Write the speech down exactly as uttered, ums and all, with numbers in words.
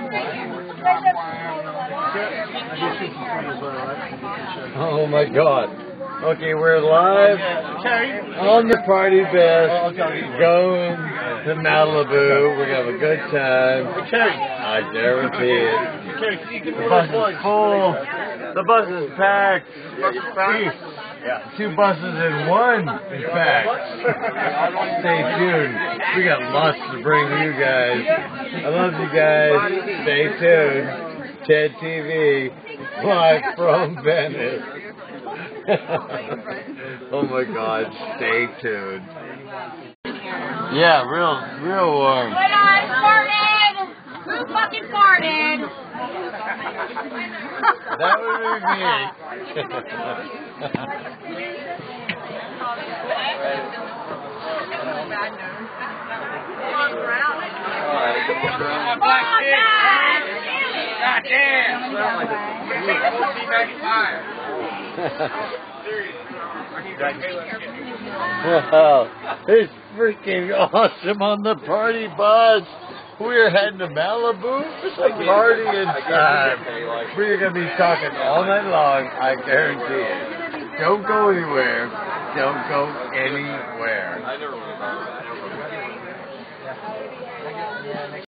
Oh my God. Okay, we're live on the party bus going to Malibu. We're going to have a good time. I guarantee it. The bus is full. The bus is packed. Yeah. Two buses in one, in fact. Stay tuned. We got lots to bring you guys. I love you guys. Stay tuned. Ted T V, live from Venice. Oh my God, stay tuned. Yeah, real, real warm. Wait, I farted! Who fucking farted? That would be me. God damn! Wow, it's freaking awesome on the party bus. We're heading to Malibu. It's a party time. We're going to be talking all night long, I guarantee it. Don't go anywhere. Don't go anywhere.